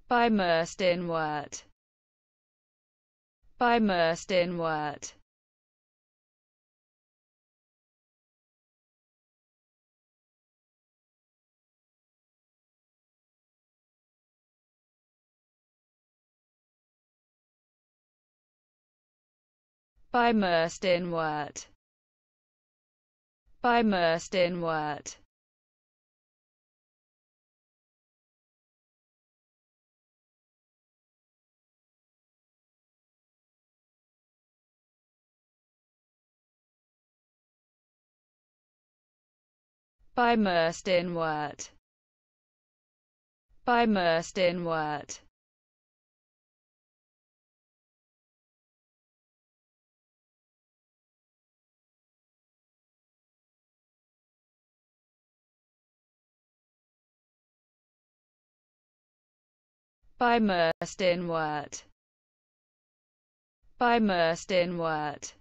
By immersed in wort. By immersed in wort. By immersed in wort. By immersed in wort. By immersed in wort. By immersed in wort. By immersed in wort. By immersed in wort.